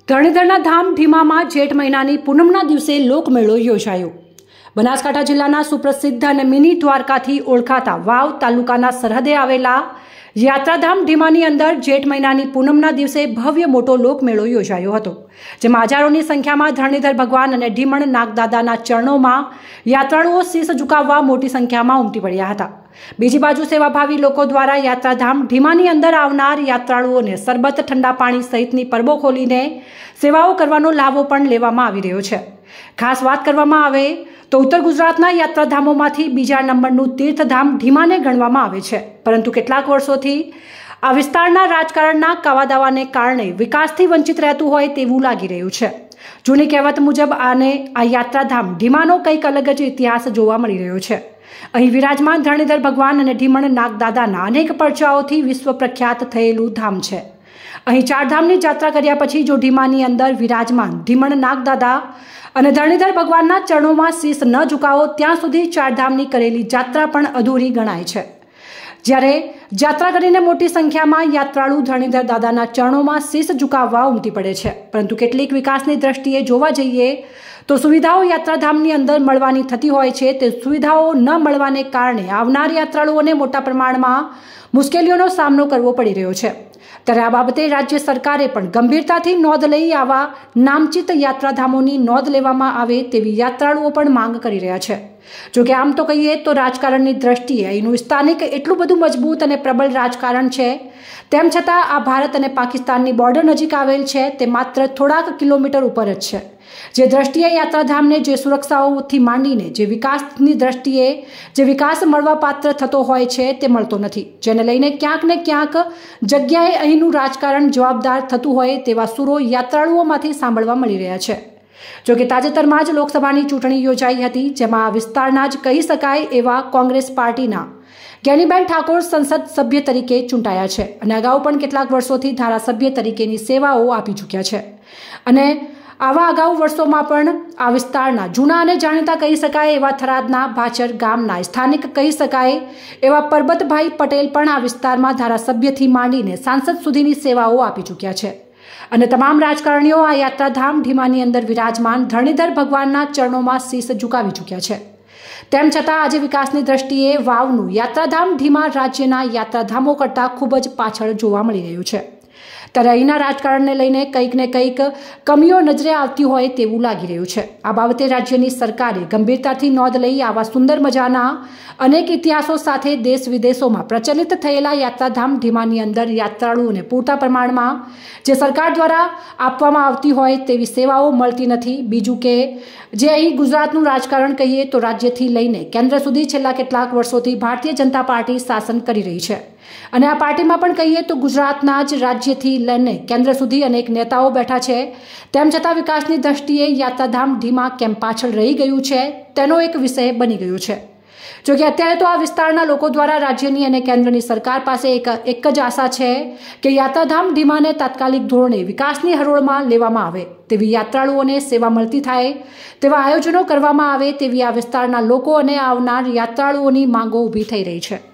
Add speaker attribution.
Speaker 1: ધરણીધરના ધામ ઢીમામાં જેઠ મહિનાની પૂનમના દિવસે લોકમેળો યોજાયો। બનાસકાંઠા જિલ્લાના સુપ્રસિદ્ધ અને મિની દ્વારકાથી ઓળખાતા વાવ તાલુકાના સરહદે આવેલા યાત્રાધામ ઢીમાની અંદર જેઠ મહિનાની પૂનમના દિવસે ભવ્ય મોટો લોકમેળો યોજાયો હતો, જેમાં હજારોની સંખ્યામાં ધરણીધર ભગવાન અને ઢીમણ નાગદાદાના ચરણોમાં યાત્રાળુઓ શીશ ઝુકાવવા મોટી સંખ્યામાં ઉમટી પડ્યા હતા। બીજી બાજુ સેવાભાવી લોકો દ્વારા યાત્રાધામ ઢીમાની અંદર આવનાર યાત્રાળુઓને સરબત, ઠંડા પાણી સહિતની પરબો ખોલીને સેવાઓ કરવાનો લાભો પણ લેવામાં આવી રહ્યો છે। ખાસ વાત કરવામાં આવે તો ઉત્તર ગુજરાતના યાત્રાધામોમાંથી બીજા નંબરનું તીર્થધામ ઢીમાને ગણવામાં આવે છે, પરંતુ કેટલાક વર્ષોથી આ વિસ્તારના રાજકારણના કાવાદાવાને કારણે વિકાસથી વંચિત રહેતું હોય તેવું લાગી રહ્યું છે। જૂની કહેવત મુજબ આ યાત્રાધામ ઢીમાનો કંઈક અલગ જ ઇતિહાસ જોવા મળી રહ્યો છે। અહીં વિરાજમાન ધરણીધર ભગવાન અને ઢીમણ નાગદાદાના અનેક પરચાઓથી વિશ્વ પ્રખ્યાત થયેલું ધામ છે। અહીં ચારધામની યાત્રા કર્યા પછી જો ઢીમાની અંદર વિરાજમાન ઢીમણ નાગદાદા અને ધરણીધર ભગવાનના ચરણોમાં શીશ ન ઝુકાવો ત્યાં સુધી ચારધામની કરેલી યાત્રા પણ અધૂરી ગણાય છે। જ્યારે યાત્રા કરીને મોટી સંખ્યામાં યાત્રાળુ ધરણીધર દાદાના ચરણોમાં શીશ ઝુકાવવા ઉમટી પડે છે, પરંતુ કેટલીક વિકાસની દ્રષ્ટિએ જોવા જઈએ તો સુવિધાઓ યાત્રાધામની અંદર મળવાની થતી હોય છે, તે સુવિધાઓ ન મળવાને કારણે આવનાર યાત્રાળુઓને મોટા પ્રમાણમાં મુશ્કેલીઓનો સામનો કરવો પડી રહ્યો છે। ત્યારે આ બાબતે રાજ્ય સરકારે પણ ગંભીરતાથી નોંધ લઈ આવા નામચિત યાત્રાધામોની નોંધ લેવામાં આવે તેવી યાત્રાળુઓ પણ માંગ કરી રહ્યા છે। જોકે આમ તો કહીએ તો રાજકારણની દ્રષ્ટિએ અહીંનું સ્થાનિક એટલું બધું મજબૂત અને પ્રબળ રાજકારણ છે, તેમ છતાં આ ભારત અને પાકિસ્તાનની બોર્ડર નજીક આવેલ છે, તે માત્ર થોડાક કિલોમીટર ઉપર જ છે। જે દ્રષ્ટિએ યાત્રાધામને જે સુરક્ષાઓથી માંડીને જે વિકાસની દ્રષ્ટિએ જે વિકાસ મળવા પાત્ર થતો હોય છે તે મળતો નથી, જેને લઈને ક્યાંક ને ક્યાંક જગ્યાએ અહીંનું રાજકારણ જવાબદાર થતું હોય તેવા સૂરો યાત્રાળુઓમાંથી સાંભળવા મળી રહ્યા છે। જોકે તાજેતરમાં જ લોકસભાની ચૂંટણી યોજાઈ હતી, જેમાં આ વિસ્તારના જ કહી શકાય એવા કોંગ્રેસ પાર્ટીના જ્ઞાનીબેન ઠાકોર સંસદ સભ્ય તરીકે ચૂંટાયા છે અને અગાઉ પણ કેટલાક વર્ષોથી ધારાસભ્ય તરીકેની સેવાઓ આપી ચૂક્યા છે। અને આવા અગાઉ વર્ષોમાં પણ આ વિસ્તારના જૂના અને જાણીતા કહી શકાય એવા થરાદના ભાચર ગામના સ્થાનિક કહી શકાય એવા પરબતભાઈ પટેલ પણ આ વિસ્તારમાં ધારાસભ્યથી માંડીને સાંસદ સુધીની સેવાઓ આપી ચૂક્યા છે અને તમામ રાજકારણીઓ આ યાત્રાધામ ઢીમાની અંદર વિરાજમાન ધરણીધર ભગવાનના ચરણોમાં શીશ ઝુકાવી ચૂક્યા છે। તેમ છતાં આજે વિકાસની દ્રષ્ટિએ વાવનું યાત્રાધામ ઢીમા રાજ્યના યાત્રાધામો કરતાં ખૂબ જ પાછળ જોવા મળી રહ્યું છે। ત્યારે અહીંના રાજકારણને લઈને કંઈક ને કંઈક કમીઓ નજરે આવતી હોય તેવું લાગી રહ્યું છે। આ બાબતે રાજ્યની સરકારે ગંભીરતાથી નોંધ લઈ આવા સુંદર મજાના અનેક ઇતિહાસો સાથે દેશ વિદેશોમાં પ્રચલિત થયેલા યાત્રાધામ ઢીમાની અંદર યાત્રાળુઓને પૂરતા પ્રમાણમાં જે સરકાર દ્વારા આપવામાં આવતી હોય તેવી સેવાઓ મળતી નથી। બીજું કે જે અહીં ગુજરાતનું રાજકારણ કહીએ તો રાજ્યથી લઈને કેન્દ્ર સુધી છેલ્લા કેટલાક વર્ષોથી ભારતીય જનતા પાર્ટી શાસન કરી રહી છે અને આ પાર્ટીમાં પણ કહીએ તો ગુજરાતના જ રાજ્યથી લઈને કેન્દ્ર સુધી અનેક નેતાઓ બેઠા છે, તેમ છતાં વિકાસની દ્રષ્ટિએ યાત્રાધામ ઢીમા કેમ પાછળ રહી ગયું છે તેનો એક વિષય બની ગયો છે। જોકે અત્યારે તો આ વિસ્તારના લોકો દ્વારા રાજ્યની અને કેન્દ્રની સરકાર પાસે એક જ આશા છે કે યાત્રાધામ ઢીમાને તાત્કાલિક ધોરણે વિકાસની હરોળમાં લેવામાં આવે, તેવી યાત્રાળુઓને સેવા મળતી થાય તેવા આયોજનો કરવામાં આવે તેવી આ વિસ્તારના લોકો અને આવનાર યાત્રાળુઓની માંગો ઊભી થઈ રહી છે।